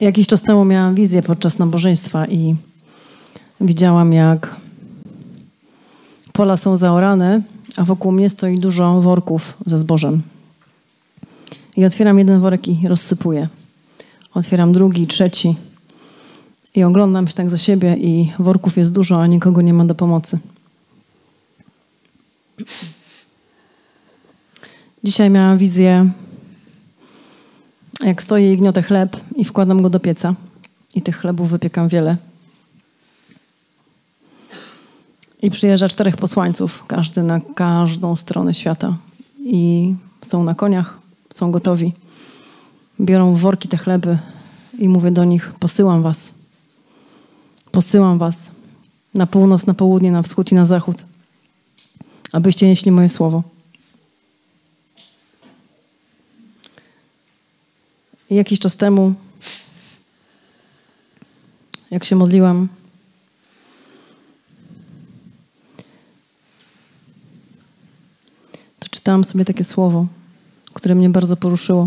Jakiś czas temu miałam wizję podczas nabożeństwa i widziałam, jak pola są zaorane, a wokół mnie stoi dużo worków ze zbożem. I otwieram jeden worek i rozsypuję. Otwieram drugi, trzeci i oglądam się tak za siebie i worków jest dużo, a nikogo nie ma do pomocy. Dzisiaj miałam wizję, jak stoję i gniotę chleb i wkładam go do pieca. I tych chlebów wypiekam wiele. I przyjeżdża 4 posłańców, każdy na każdą stronę świata. I są na koniach, są gotowi. Biorą w worki te chleby i mówię do nich: posyłam was. Posyłam was na północ, na południe, na wschód i na zachód, abyście nieśli moje słowo. I jakiś czas temu, jak się modliłam, to czytałam sobie takie słowo, które mnie bardzo poruszyło.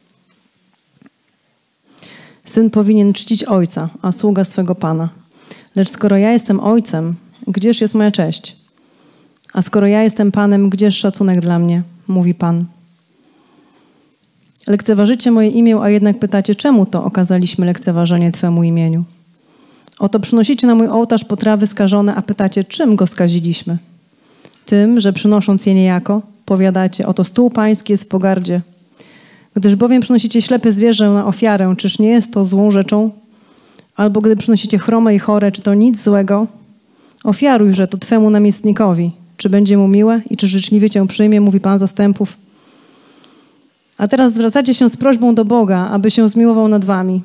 Syn powinien czcić ojca, a sługa swego pana. Lecz skoro ja jestem ojcem, gdzież jest moja cześć? A skoro ja jestem panem, gdzież szacunek dla mnie? Mówi Pan. Lekceważycie moje imię, a jednak pytacie, czemu to okazaliśmy lekceważenie Twemu imieniu? Oto przynosicie na mój ołtarz potrawy skażone, a pytacie, czym go skaziliśmy? Tym, że przynosząc je niejako, powiadacie, oto stół pański jest w pogardzie. Gdyż bowiem przynosicie ślepe zwierzę na ofiarę, czyż nie jest to złą rzeczą? Albo gdy przynosicie chrome i chore, czy to nic złego? Ofiarujże to Twemu namiestnikowi. Czy będzie mu miłe i czy życzliwie Cię przyjmie, mówi Pan zastępów. A teraz zwracacie się z prośbą do Boga, aby się zmiłował nad wami.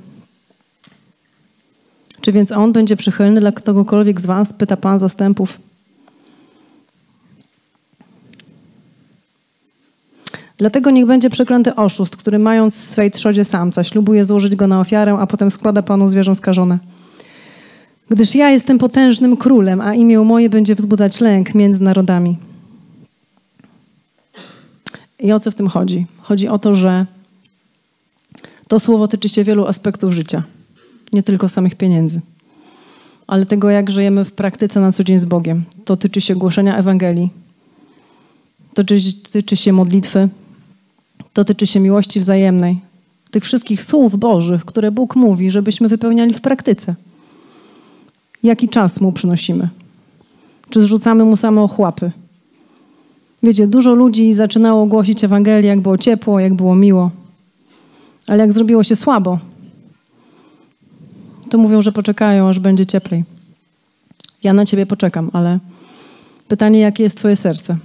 Czy więc On będzie przychylny dla kogokolwiek z was? Pyta Pan zastępów. Dlatego niech będzie przeklęty oszust, który mając w swej trzodzie samca, ślubuje złożyć go na ofiarę, a potem składa Panu zwierzę skażone. Gdyż ja jestem potężnym królem, a imię moje będzie wzbudzać lęk między narodami. I o co w tym chodzi? Chodzi o to, że to słowo tyczy się wielu aspektów życia. Nie tylko samych pieniędzy, ale tego, jak żyjemy w praktyce na co dzień z Bogiem. To tyczy się głoszenia Ewangelii. To tyczy się modlitwy. To tyczy się miłości wzajemnej. Tych wszystkich słów Bożych, które Bóg mówi, żebyśmy wypełniali w praktyce. Jaki czas Mu przynosimy? Czy zrzucamy Mu same ochłapy? Wiecie, dużo ludzi zaczynało głosić Ewangelię, jak było ciepło, jak było miło. Ale jak zrobiło się słabo, to mówią, że poczekają, aż będzie cieplej. Ja na ciebie poczekam, ale pytanie, jakie jest twoje serce?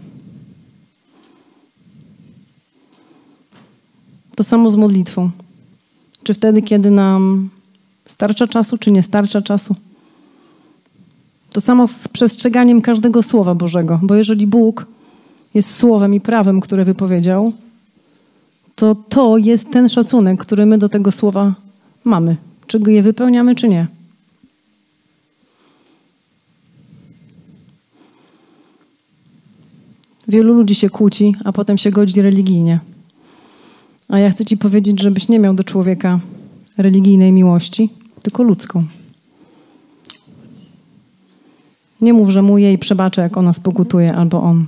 To samo z modlitwą. Czy wtedy, kiedy nam starcza czasu, czy nie starcza czasu? To samo z przestrzeganiem każdego słowa Bożego, bo jeżeli Bóg jest słowem i prawem, które wypowiedział, to jest ten szacunek, który my do tego słowa mamy. Czy go je wypełniamy, czy nie. Wielu ludzi się kłóci, a potem się godzi religijnie. A ja chcę ci powiedzieć, żebyś nie miał do człowieka religijnej miłości, tylko ludzką. Nie mów, że mu jej przebaczę, jak ona spokutuje, albo on.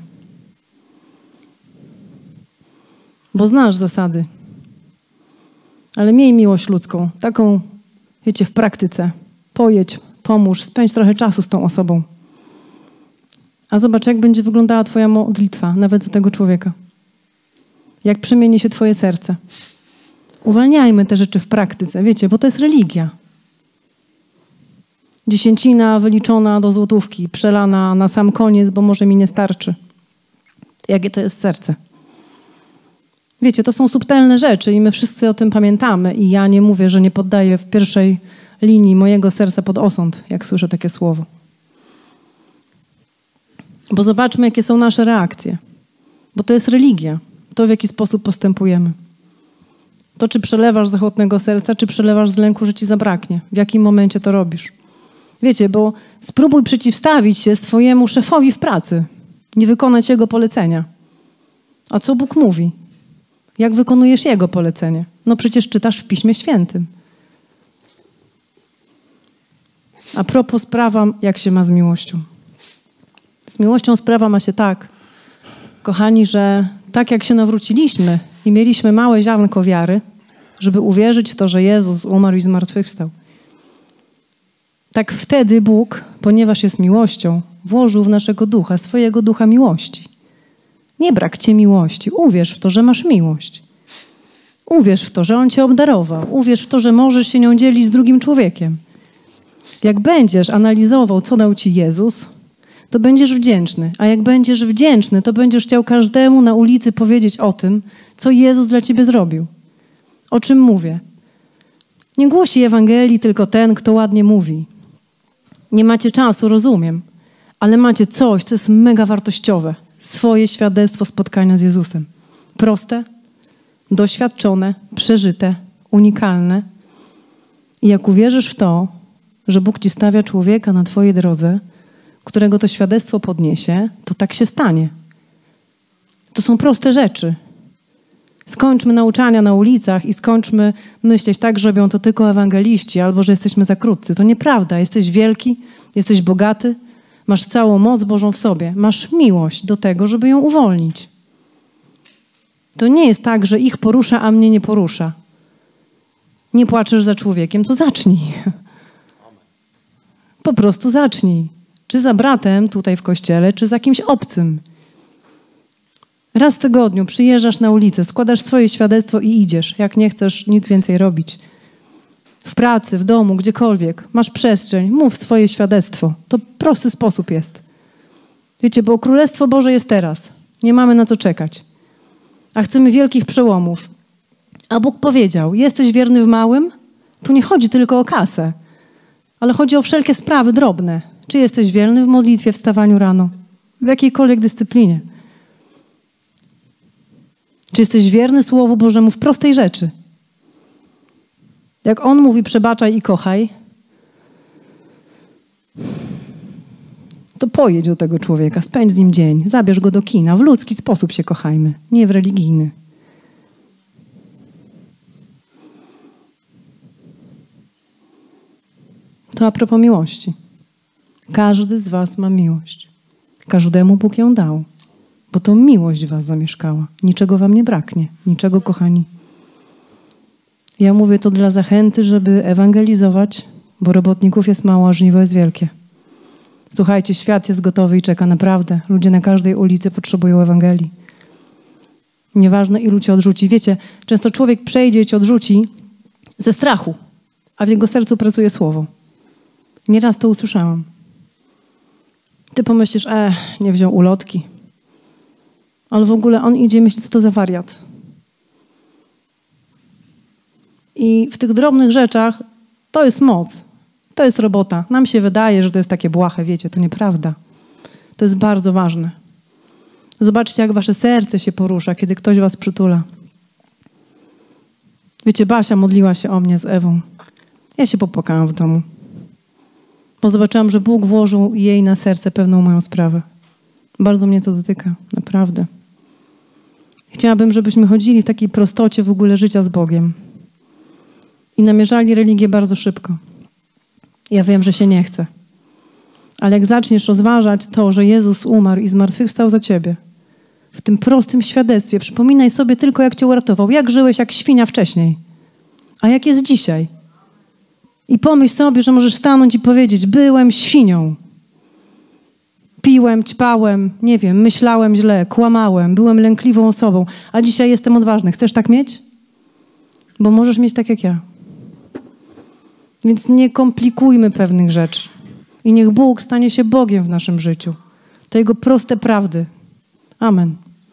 Bo znasz zasady. Ale miej miłość ludzką, taką, wiecie, w praktyce. Pojedź, pomóż, spędź trochę czasu z tą osobą. A zobacz, jak będzie wyglądała twoja modlitwa, nawet za tego człowieka. Jak przemieni się twoje serce. Uwalniajmy te rzeczy w praktyce, wiecie, bo to jest religia. 10 wyliczona do złotówki, przelana na sam koniec, bo może mi nie starczy. Jakie to jest serce? Wiecie, to są subtelne rzeczy i my wszyscy o tym pamiętamy i ja nie mówię, że nie poddaję w pierwszej linii mojego serca pod osąd, jak słyszę takie słowo. Bo zobaczmy, jakie są nasze reakcje. Bo to jest religia. To, w jaki sposób postępujemy. To, czy przelewasz z ochotnego serca, czy przelewasz z lęku, że ci zabraknie. W jakim momencie to robisz. Wiecie, bo spróbuj przeciwstawić się swojemu szefowi w pracy. Nie wykonać jego polecenia. A co Bóg mówi? Jak wykonujesz jego polecenie? No przecież czytasz w Piśmie Świętym. A propos sprawa, jak się ma z miłością. Z miłością sprawa ma się tak, kochani, że tak jak się nawróciliśmy i mieliśmy małe ziarnko wiary, żeby uwierzyć w to, że Jezus umarł i zmartwychwstał, tak wtedy Bóg, ponieważ jest miłością, włożył w naszego ducha, swojego ducha miłości. Nie brak cię miłości. Uwierz w to, że masz miłość. Uwierz w to, że On cię obdarował. Uwierz w to, że możesz się nią dzielić z drugim człowiekiem. Jak będziesz analizował, co dał ci Jezus, to będziesz wdzięczny. A jak będziesz wdzięczny, to będziesz chciał każdemu na ulicy powiedzieć o tym, co Jezus dla ciebie zrobił. O czym mówię? Nie głosi Ewangelii tylko ten, kto ładnie mówi. Nie macie czasu, rozumiem, ale macie coś, co jest mega wartościowe. Swoje świadectwo spotkania z Jezusem. Proste, doświadczone, przeżyte, unikalne. I jak uwierzysz w to, że Bóg ci stawia człowieka na twojej drodze, którego to świadectwo podniesie, to tak się stanie. To są proste rzeczy. Skończmy nauczania na ulicach i skończmy myśleć tak, że robią to tylko ewangeliści albo że jesteśmy za krótcy. To nieprawda. Jesteś wielki, jesteś bogaty, masz całą moc Bożą w sobie. Masz miłość do tego, żeby ją uwolnić. To nie jest tak, że ich porusza, a mnie nie porusza. Nie płaczesz za człowiekiem, to zacznij. Po prostu zacznij. Czy za bratem tutaj w kościele, czy za kimś obcym. Raz w tygodniu przyjeżdżasz na ulicę, składasz swoje świadectwo i idziesz, jak nie chcesz nic więcej robić. W pracy, w domu, gdziekolwiek. Masz przestrzeń, mów swoje świadectwo. To prosty sposób jest. Wiecie, bo Królestwo Boże jest teraz. Nie mamy na co czekać. A chcemy wielkich przełomów. A Bóg powiedział, jesteś wierny w małym? Tu nie chodzi tylko o kasę, ale chodzi o wszelkie sprawy drobne. Czy jesteś wierny w modlitwie, w wstawaniu rano? W jakiejkolwiek dyscyplinie. Czy jesteś wierny Słowu Bożemu w prostej rzeczy? Jak On mówi przebaczaj i kochaj, to pojedź do tego człowieka, spędź z nim dzień, zabierz go do kina. W ludzki sposób się kochajmy, nie w religijny. To a propos miłości. Każdy z was ma miłość. Każdemu Bóg ją dał. Bo to miłość w was zamieszkała. Niczego wam nie braknie. Niczego, kochani. Ja mówię to dla zachęty, żeby ewangelizować, bo robotników jest mało, a żniwo jest wielkie. Słuchajcie, świat jest gotowy i czeka naprawdę. Ludzie na każdej ulicy potrzebują Ewangelii. Nieważne, ilu cię odrzuci. Wiecie, często człowiek przejdzie i cię odrzuci ze strachu, a w jego sercu pracuje Słowo. Nieraz to usłyszałam. Ty pomyślisz, nie wziął ulotki. Ale w ogóle on idzie i myśli, co to za wariat. I w tych drobnych rzeczach to jest moc. To jest robota. Nam się wydaje, że to jest takie błahe, wiecie, to nieprawda. To jest bardzo ważne. Zobaczcie, jak wasze serce się porusza, kiedy ktoś was przytula. Wiecie, Basia modliła się o mnie z Ewą. Ja się popłakałam w domu. Bo zobaczyłam, że Bóg włożył jej na serce pewną moją sprawę. Bardzo mnie to dotyka, naprawdę. Chciałabym, żebyśmy chodzili w takiej prostocie w ogóle życia z Bogiem. I namierzali religię bardzo szybko. Ja wiem, że się nie chce. Ale jak zaczniesz rozważać to, że Jezus umarł i zmartwychwstał za ciebie, w tym prostym świadectwie, przypominaj sobie tylko, jak cię uratował. Jak żyłeś jak świnia wcześniej. A jak jest dzisiaj. I pomyśl sobie, że możesz stanąć i powiedzieć, byłem świnią. Piłem, ćpałem, nie wiem, myślałem źle, kłamałem, byłem lękliwą osobą, a dzisiaj jestem odważny. Chcesz tak mieć? Bo możesz mieć tak jak ja. Więc nie komplikujmy pewnych rzeczy. I niech Bóg stanie się Bogiem w naszym życiu. To Jego proste prawdy. Amen.